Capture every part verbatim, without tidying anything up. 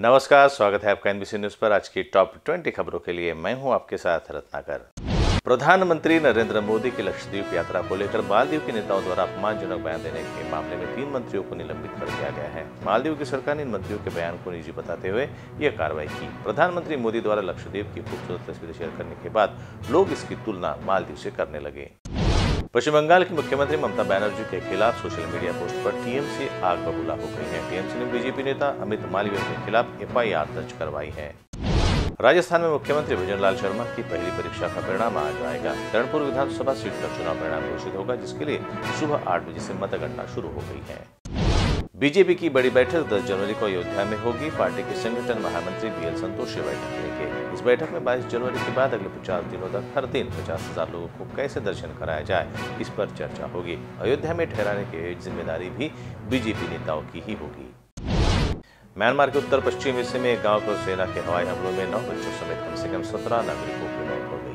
नमस्कार, स्वागत है आपका एनबीसी न्यूज पर। आज की टॉप ट्वेंटी खबरों के लिए मैं हूं आपके साथ रत्नाकर। प्रधानमंत्री नरेंद्र मोदी की लक्षद्वीप यात्रा को लेकर मालदीव के नेताओं द्वारा अपमानजनक बयान देने के मामले में तीन मंत्रियों को निलंबित कर दिया गया है। मालदीव की सरकार ने इन मंत्रियों के बयान को निजी बताते हुए यह कार्रवाई की। प्रधानमंत्री मोदी द्वारा लक्षद्वीप की खूबसूरत तस्वीरें शेयर करने के बाद लोग इसकी तुलना मालदीव से करने लगे। पश्चिम बंगाल की मुख्यमंत्री ममता बनर्जी के खिलाफ सोशल मीडिया पोस्ट पर टीएमसी आग बबूला हो गई है। टीएमसी ने बीजेपी नेता अमित मालवीय के खिलाफ एफआईआर दर्ज करवाई है। राजस्थान में मुख्यमंत्री भजन लाल शर्मा की पहली परीक्षा का परिणाम आज आएगा। कर्णपुर विधानसभा सीट का चुनाव परिणाम घोषित होगा, जिसके लिए सुबह आठ बजे से मतगणना शुरू हो गई है। बीजेपी की बड़ी बैठक दस जनवरी को अयोध्या में होगी। पार्टी के संगठन महामंत्री बी एल संतोष बैठक लेंगे। इस बैठक में बाईस जनवरी के बाद अगले पचास दिनों तक हर दिन पचास हजार लोगों को कैसे दर्शन कराया जाए, इस पर चर्चा होगी। अयोध्या में ठहराने की जिम्मेदारी भी बीजेपी नेताओं की ही होगी। म्यांमार के उत्तर पश्चिम हिस्से में एक गांव पर सेना के हवाई हमलों में नौ बच्चों समेत कम से कम सत्रह नागरिकों की मौत हो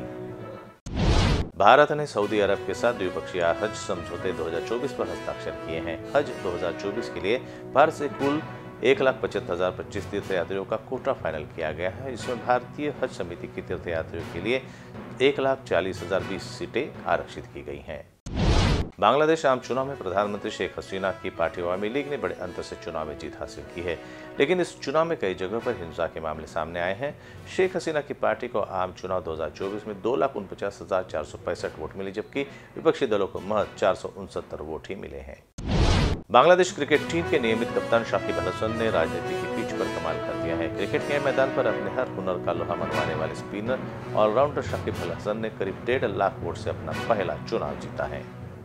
गई। भारत ने सऊदी अरब के साथ द्विपक्षीय हज समझौते दो हज़ार चौबीस पर हस्ताक्षर किए हैं। हज दो हज़ार चौबीस के लिए भारत से कुल एक लाख पचहत्तर हजार पच्चीस तीर्थयात्रियों का कोटा फाइनल किया गया है, जिसमें भारतीय हज समिति की तीर्थयात्रियों के लिए एक लाख चालीस हजार बीस सीटें आरक्षित की गई हैं। बांग्लादेश आम चुनाव में प्रधानमंत्री शेख हसीना की पार्टी अवामी लीग ने बड़े अंतर से चुनाव में जीत हासिल की है, लेकिन इस चुनाव में कई जगहों पर हिंसा के मामले सामने आए हैं। शेख हसीना की पार्टी को आम चुनाव दो हज़ार चौबीस में दो लाख उनपचास हजार चार सौ पैंसठ वोट मिले, जबकि विपक्षी दलों को महज चार सौ उनसत्तर वोट ही मिले हैं। बांग्लादेश क्रिकेट टीम के नियमित कप्तान शाकिब अल हसन ने राजनीति की पिच पर कमाल कर दिया है। क्रिकेट के मैदान पर अपने हर हुनर का लोहा मनवाने वाले स्पिनर ऑलराउंडर शाकिब अल हसन ने करीब डेढ़ लाख वोट से अपना पहला चुनाव जीता है।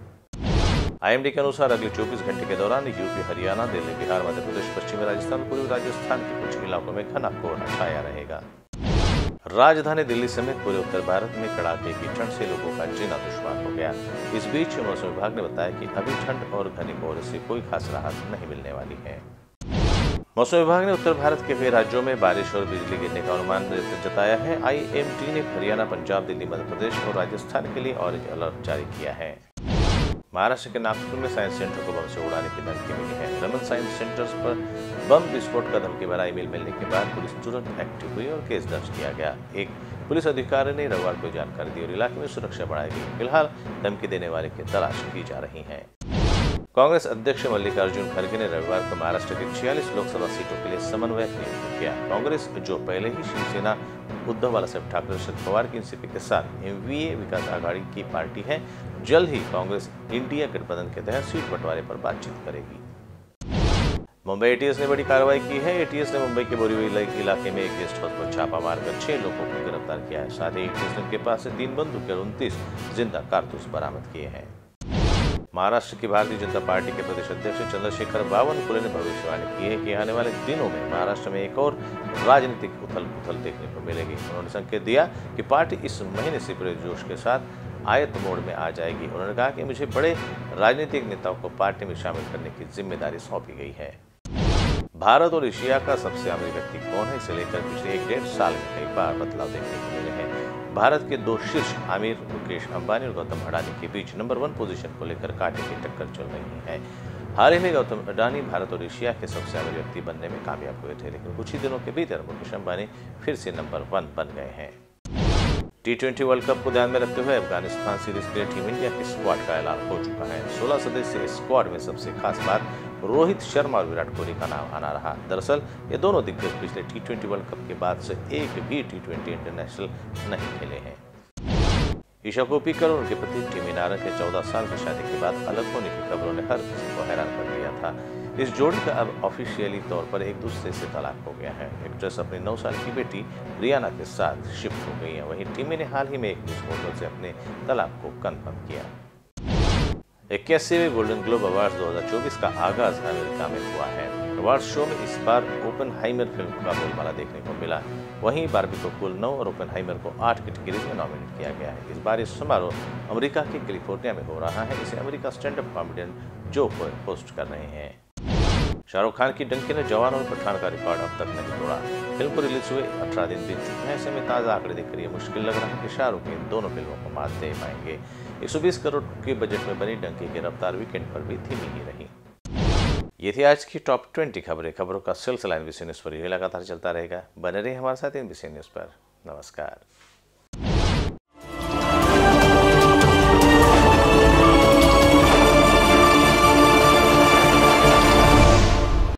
आईएमडी के अनुसार अगले चौबीस घंटे के दौरान यूपी, हरियाणा, दिल्ली, बिहार, मध्य प्रदेश, पश्चिमी राजस्थान, पूर्वी राजस्थान के कुछ इलाकों में घना कोहरा छाया रहेगा। राजधानी दिल्ली समेत पूरे उत्तर भारत में कड़ाके की ठंड से लोगों का जीना दुश्वार हो गया। इस बीच मौसम विभाग ने बताया कि अभी ठंड और घने कोहरे से कोई खास राहत नहीं मिलने वाली है। मौसम विभाग ने उत्तर भारत के कई राज्यों में बारिश और बिजली गिरने का अनुमान जताया है। आईएमडी ने हरियाणा, पंजाब, दिल्ली, मध्य प्रदेश और राजस्थान के लिए ऑरेंज अलर्ट जारी किया है। महाराष्ट्र के नागपुर में साइंस सेंटर को बम से उड़ाने की धमकी मिली है। रमन साइंस सेंटर्स पर बम विस्फोट का धमकी भरा ईमेल मिलने के बाद पुलिस तुरंत एक्टिव हुई और केस दर्ज किया गया। एक पुलिस अधिकारी ने रविवार को जानकारी दी और इलाके में सुरक्षा बढ़ाई गई। फिलहाल धमकी देने वाले की तलाश की जा रही है। कांग्रेस अध्यक्ष मल्लिकार्जुन खड़गे ने रविवार को महाराष्ट्र की छियालीस लोकसभा सीटों के लिए समन्वयक नियुक्त किया। कांग्रेस, जो पहले ही शिवसेना, उद्धव बालासाहेब ठाकरे, शरद पवार की एनसीपी के साथ एमवीए विकास आघाड़ी की पार्टी है, जल्द ही कांग्रेस इंडिया गठबंधन के तहत सीट बंटवारे पर बातचीत करेगी। मुंबई एटीएस ने बड़ी कार्रवाई की है। एटीएस ने मुंबई के बोरीवली इलाके में एक गेस्ट हाउस पर छापा मारकर छह लोगों को गिरफ्तार किया है। साथ ही एटीएस ने उनके पास से तीन बंदूकें और उनतीस जिंदा कारतूस बरामद किए हैं। महाराष्ट्र की भारतीय जनता पार्टी के प्रदेश अध्यक्ष चंद्रशेखर बावनकुले ने भविष्यवाणी की है कि आने वाले दिनों में महाराष्ट्र में एक और राजनीतिक उथल पुथल देखने को मिलेगी। उन्होंने संकेत दिया कि पार्टी इस महीने से पूरे जोश के साथ आयत मोड में आ जाएगी। उन्होंने कहा कि मुझे बड़े राजनीतिक नेताओं को पार्टी में शामिल करने की जिम्मेदारी सौंपी गई है। भारत और एशिया का सबसे अमीर व्यक्ति कौन है, इसे लेकर पिछले एक डेढ़ साल में कई बार बदलाव देखने को मिले हैं। भारत के दो शीर्ष अमीर मुकेश अंबानी और गौतम अडानी के बीच नंबर वन पोजीशन को लेकर कांटे की टक्कर चल रही है। हाल ही में गौतम अडानी भारत और एशिया के सबसे अमीर व्यक्ति बनने में कामयाब हुए थे, लेकिन कुछ ही दिनों के भीतर मुकेश अंबानी फिर से नंबर वन बन गए हैं। टी ट्वेंटी वर्ल्ड कप को ध्यान में रखते हुए अफगानिस्तान सीरीज के लिए टीम इंडिया के स्क्वाड का ऐलान हो चुका है। सोलह सदस्यीय स्क्वाड में सबसे खास बात रोहित शर्मा और विराट कोहली का नाम आना रहा। दरअसल ये दोनों दिग्गज पिछले टी ट्वेंटी वर्ल्ड कप के बाद से एक भी टी ट्वेंटी इंटरनेशनल नहीं खेले हैं। ईशा कोप्पिकर और उनके पति टिमी नारंग के चौदह साल की शादी के बाद अलग होने की खबरों ने हर किसी को हैरान कर दिया था। इस जोड़ी का अब ऑफिशियली तौर पर एक दूसरे से तलाक हो गया है। एक्ट्रेस अपनी नौ साल की बेटी रियाना के साथ शिफ्ट हो गई है। वहीं टिमी ने हाल ही में एक न्यूज पोर्टल से अपने तलाक को कन्फर्म किया। इक्यासीवें गोल्डन ग्लोब अवार्ड दो हज़ार चौबीस का आगाज अमेरिका में हुआ है। अवार्ड शो में इस बार ओपेनहाइमर फिल्म का बोलबाला देखने को मिला। वहीं बार्बी को कुल नौ और ओपेनहाइमर को आठ कैटेगरीज में नॉमिनेट किया गया है। इस बार इस समारोह अमेरिका के कैलिफोर्निया में हो रहा है। इसे America stand up comedian Jo Koy host कर रहे हैं। शाहरुख खान की डंकी ने जवान और पठान का रिकॉर्ड अब तक नहीं तोड़ा। फिल्म को रिलीज हुए अठारह दिन बीत चुके हैं। ऐसे में ताज़ा आंकड़े देखकर ये मुश्किल लग रहा है कि शाहरुख इन दोनों फिल्मों को मात दे पाएंगे। एक सौ बीस करोड़ के बजट में बनी डंकी की रफ्तार वीकेंड पर भी धीमी ही रही। ये थी आज की टॉप ट्वेंटी खबरें। खबरों का सिलसिला एनबीसी न्यूज़ पर यही लगातार चलता रहेगा। बने रहिए हमारे साथ एनबीसी न्यूज़ पर। नमस्कार।